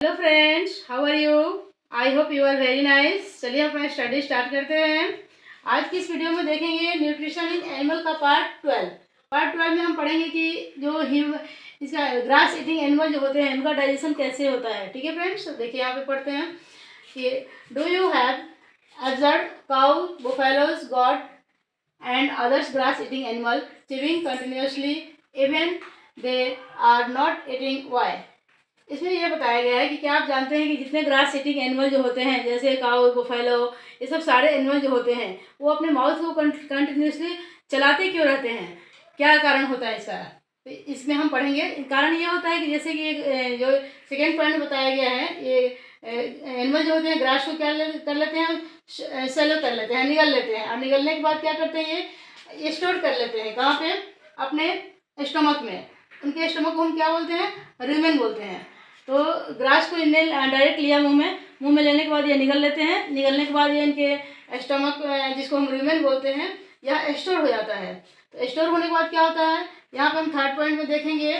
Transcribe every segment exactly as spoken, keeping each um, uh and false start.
Hello friends, how are you? I hope you are very nice. चलिए अपना study start करते हैं। आज की इस वीडियो में देखेंगे न्यूट्रिशन इन एनिमल का पार्ट ट्वेल्व। पार्ट ट्वेल्व में हम पढ़ेंगे कि जो हिम इसका ग्रास ईटिंग एनिमल जो होते हैं उनका डाइजेशन कैसे होता है। ठीक है फ्रेंड्स, तो देखिए यहाँ पे पढ़ते हैं कि do you have observe cow, buffaloes, goat and others grass eating animal chewing continuously even they are not eating? why? इसमें यह बताया गया है कि क्या आप जानते हैं कि जितने ग्रास ईटिंग एनिमल जो होते हैं जैसे काऊ, बुफेलो, ये सब सारे एनिमल जो होते हैं वो अपने माउथ को कंटिन्यूसली चलाते क्यों रहते हैं? क्या कारण होता है इसका? तो इसमें हम पढ़ेंगे। कारण ये होता है कि जैसे कि जो सेकेंड पॉइंट में बताया गया है, ये एनिमल जो होते हैं ग्रास को क्या कर लेते हैं, सेलो कर लेते हैं, निगल लेते हैं। और निगलने के बाद क्या करते हैं, ये स्टोर कर लेते हैं। कहाँ पे? अपने स्टमक में। उनके स्टमक को हम क्या बोलते हैं? रूमेन बोलते हैं। तो ग्रास को इनने डायरेक्ट लिया मुंह में, मुंह में लेने के बाद ये निगल लेते हैं। निगलने के बाद ये इनके स्टमक, जिसको हम रूमेन बोलते हैं, यह स्टोर हो जाता है। तो स्टोर होने के बाद क्या होता है, यहाँ पे हम थर्ड पॉइंट में देखेंगे,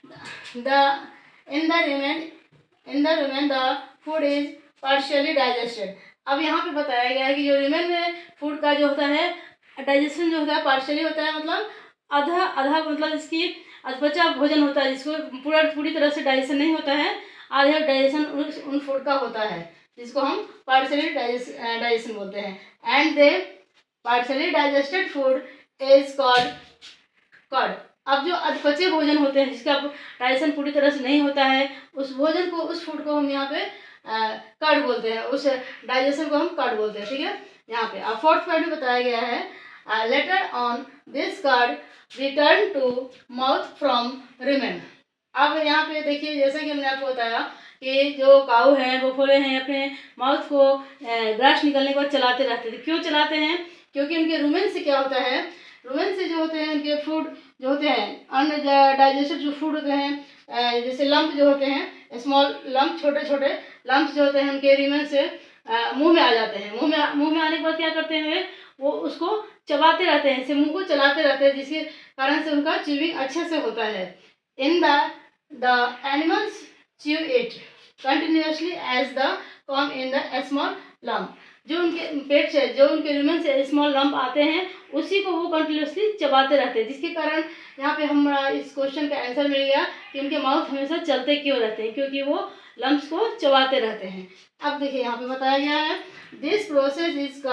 the in the rumen in the rumen the food is partially digested. अब यहाँ पे बताया गया है कि जो रूमेन में फूड का जो होता है डाइजेशन जो होता है पार्शियली होता है, मतलब आधा आधा, मतलब इसकी अधपचा भोजन होता है जिसको पूरा पूरी तरह से डाइजेशन नहीं होता है। आधा डाइजेशन उन फूड का होता है जिसको हम पार्शियली डाइजेशन बोलते हैं। And the partially digested food is called curd. अब जो अधपचे भोजन होते हैं जिसका डाइजेशन पूरी तरह से नहीं होता है, उस भोजन को, उस फूड को हम यहाँ पे कर्ड बोलते हैं। उस डाइजेशन को हम कर्ड बोलते हैं। ठीक है, यहाँ पे अब फोर्थ पॉइंट में बताया गया है, later on this curd return to mouth from rumen. अब यहाँ पे देखिए, जैसा कि हमने आपको बताया कि जो काऊ हैं, बुफेलो हैं, अपने माउथ को ग्रास निकलने के बाद चलाते रहते थे। क्यों चलाते हैं? क्योंकि उनके रूमेन से क्या होता है, रूमेन से जो होते हैं उनके फूड जो होते हैं, अनडाइजेस्टेड जो फूड होते हैं, जैसे लंप जो होते हैं, स्मॉल लंप, छोटे छोटे लंप्स जो होते हैं उनके रूमेन से मुंह में आ जाते हैं। मुंह में मुंह में आने के बाद क्या करते हैं, वो उसको चबाते रहते हैं, इसे मुंह को चलाते रहते हैं, जिसके कारण से उनका च्यूइंग अच्छे से होता है। In the the animals chew it continuously as the come in the small lump. जो उनके पेट से, जो उनके रूमेन से स्मॉल लंप आते हैं, उसी को वो कंटिन्यूसली चबाते रहते हैं, जिसके कारण यहाँ पे हम इस क्वेश्चन का आंसर मिल गया कि उनके माउथ हमेशा चलते क्यों रहते हैं, क्योंकि वो लंप्स को चबाते रहते हैं। अब देखिए यहाँ पे बताया गया है, this process is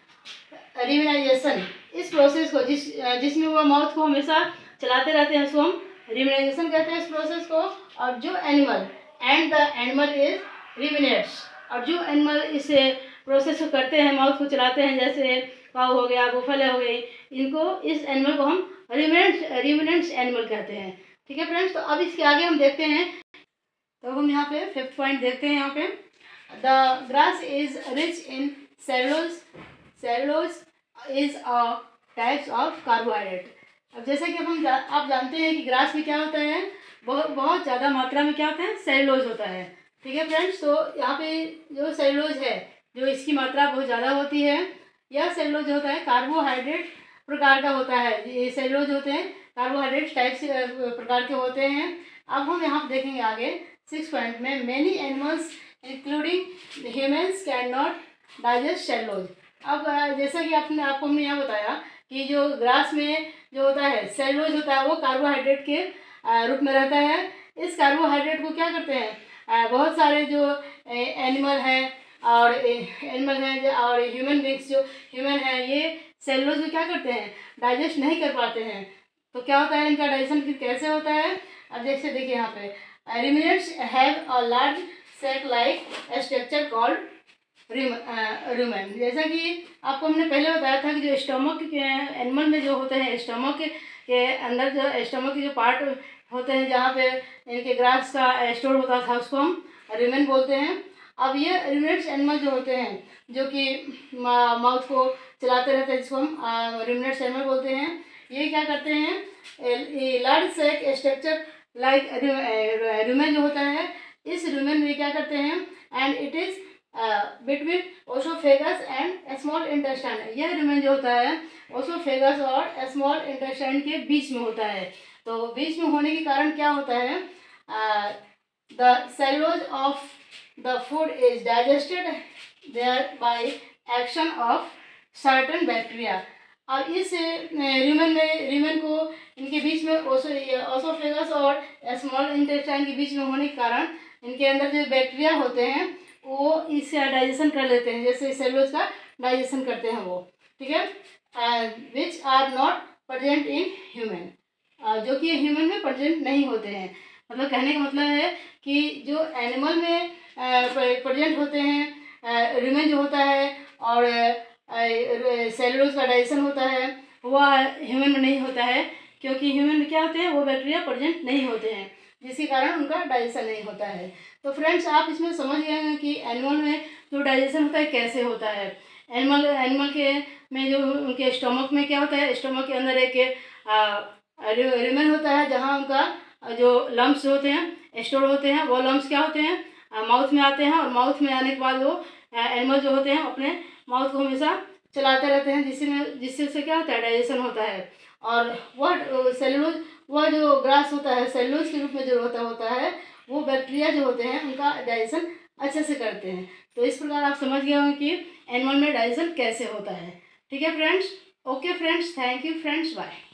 called rumination. इस प्रोसेस को, जिस जिसमें वो माउथ को हमेशा चलाते रहते हैं, उसको हम रिमिनाइजेशन कहते हैं इस प्रोसेस को। और जो animal and the animal is ruminates, और जो एनिमल इस प्रोसेस को करते हैं, माउथ को चलाते हैं, जैसे काऊ हो गया, बुफेलो हो गई, इनको, इस एनिमल को हम रिमिनेंट्स रिमिनेंट्स एनिमल कहते हैं। ठीक है फ्रेंड्स, तो अब इसके आगे हम देखते हैं। तो हम यहाँ पे फिफ्थ पॉइंट देखते हैं। यहाँ पे the grass is rich in cellulose. Cellulose is a types of carbohydrate. अब जैसे कि हम जा, आप जानते हैं कि ग्रास में क्या होता है, बहुत बहुत ज़्यादा मात्रा में क्या होता है, सेलुलोज होता है। ठीक है फ्रेंड्स, तो यहाँ पे जो सेलुलोज है, जो इसकी मात्रा बहुत ज़्यादा होती है, यह सेलुलोज जो होता है कार्बोहाइड्रेट प्रकार का होता है। ये सेलुलोज होते हैं कार्बोहाइड्रेट टाइप से प्रकार के होते हैं। अब हम यहाँ देखेंगे आगे सिक्स पॉइंट में, many animals including humans can not digest cellulose. अब जैसा कि आपने आपको हमने यहाँ बताया कि जो ग्रास में जो होता है सेलुलोज होता है, वो कार्बोहाइड्रेट के रूप में रहता है। इस कार्बोहाइड्रेट को क्या करते हैं, बहुत सारे जो एनिमल हैं और एनिमल हैं और ह्यूमन बींग्स जो ह्यूमन हैं, ये सेलुलोज को क्या करते हैं, डाइजेस्ट नहीं कर पाते हैं। तो क्या होता है, इनका डाइजेशन कैसे होता है? अब जैसे देखिए यहाँ पे, ruminants have a large sac-like structure called rumen। जैसा कि आपको हमने पहले बताया था कि जो स्टमक के एनिमल में जो होते हैं, स्टमक के अंदर जो स्टमक के जो पार्ट होते हैं जहाँ पे इनके ग्रास का स्टोर होता था, उसको हम रूमेन बोलते हैं। अब ये रूमिनेट्स एनिमल जो होते हैं, जो कि माउथ को चलाते रहते हैं, जिसको हम रूमिनेट्स एनिमल बोलते हैं, ये क्या करते हैं, large sac structure like rumen जो होता है, इस रूमेन में क्या करते हैं, and it is between oesophagus and small intestine. यह रूमेन जो होता है ओसोफेगस और स्मॉल इंटेस्टाइन के बीच में होता है। तो बीच में होने के कारण क्या होता है, the cellulose of the food is digested there by action of certain bacteria. अब इस र्यूमेन में र्यूमेन को इनके बीच में ओसोफेगस और स्मॉल इंटेस्टाइन के बीच में होने के कारण इनके अंदर जो बैक्टीरिया होते हैं वो इससे डाइजेशन कर लेते हैं, जैसे सेलुलोज का डाइजेशन करते हैं वो, ठीक है। Which are not present in human, जो कि ह्यूमन में प्रेजेंट नहीं होते हैं। मतलब कहने का मतलब है कि जो एनिमल में प्रेजेंट होते हैं र्यूमेन जो होता है और सेलुलोज का डाइजेशन होता है, वह ह्यूमन में नहीं होता है, क्योंकि ह्यूमन में क्या होते हैं, वो बैक्टीरिया प्रेजेंट नहीं होते हैं, जिसके कारण उनका डाइजेशन नहीं होता है। तो फ्रेंड्स आप इसमें समझ गए हैं कि एनिमल में जो डाइजेशन होता है कैसे होता है। एनिमल एनिमल के में जो उनके स्टमक में क्या होता है, स्टमक के अंदर एक र्यूमेन होता है, जहाँ उनका जो लम्स होते हैं स्टोर होते हैं, वो लम्स क्या होते हैं, माउथ में आते हैं, और माउथ में आने के बाद वो एनिमल जो होते हैं अपने माउथ को हमेशा चलाते रहते हैं, जिससे जिससे से क्या होता है, डाइजेशन होता है। और वह सेलुलोज, वह जो ग्रास होता है सेलुलोज के रूप में जो होता होता है, वो बैक्टीरिया जो होते हैं उनका डाइजेशन अच्छे से करते हैं। तो इस प्रकार आप समझ गए होंगे कि एनिमल में डाइजेशन कैसे होता है। ठीक है friends, okay friends, thank you friends, bye.